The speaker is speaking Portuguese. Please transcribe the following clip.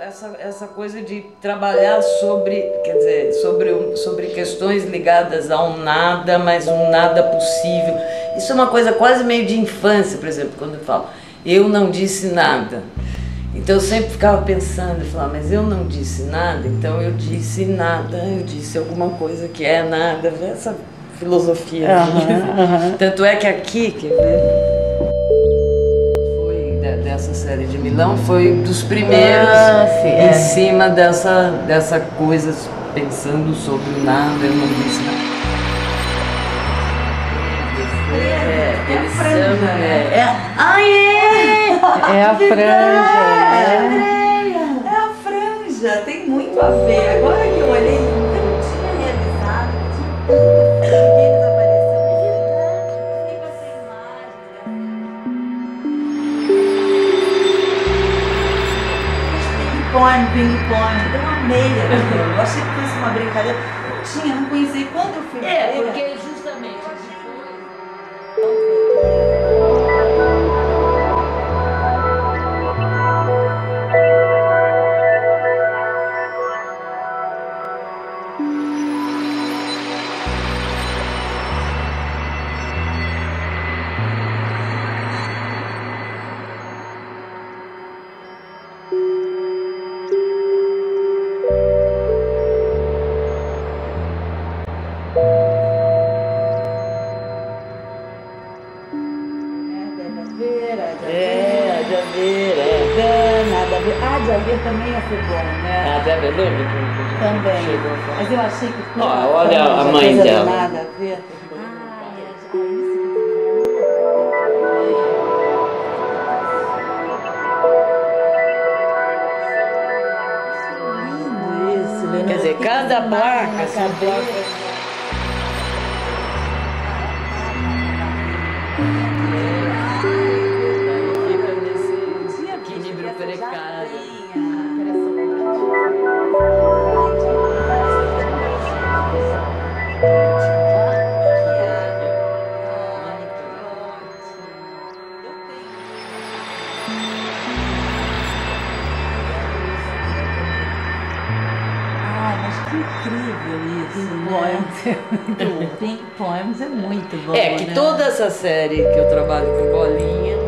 essa coisa de trabalhar sobre, quer dizer, sobre questões ligadas a um nada, mas um nada possível. Isso é uma coisa quase meio de infância, por exemplo, quando eu falo, eu não disse nada. Então eu sempre ficava pensando, eu falava, mas eu não disse nada, então eu disse nada, eu disse alguma coisa que é nada, essa filosofia. Tanto é que aqui, quer ver? Dessa série de Milão foi dos primeiros em cima dessa coisa, pensando sobre o nada, eu não disse nada. Eles são, é a franja. É a franja, tem muito a ver. Agora que eu olhei, eu não tinha realizado, tinha tanta coisa que ping-pong, eu amei aquilo. Eu achei que fosse uma brincadeira. Não conheci. Quando eu fui ver... porque justamente de haver também ia ser bom, né? de haver, lembra? Também. Mas eu achei que... olha a mãe dela. Nada a ver. Lindo isso, quer dizer, cada placa, essa placa... Pink Poems é muito bom, que toda essa série que eu trabalho com bolinha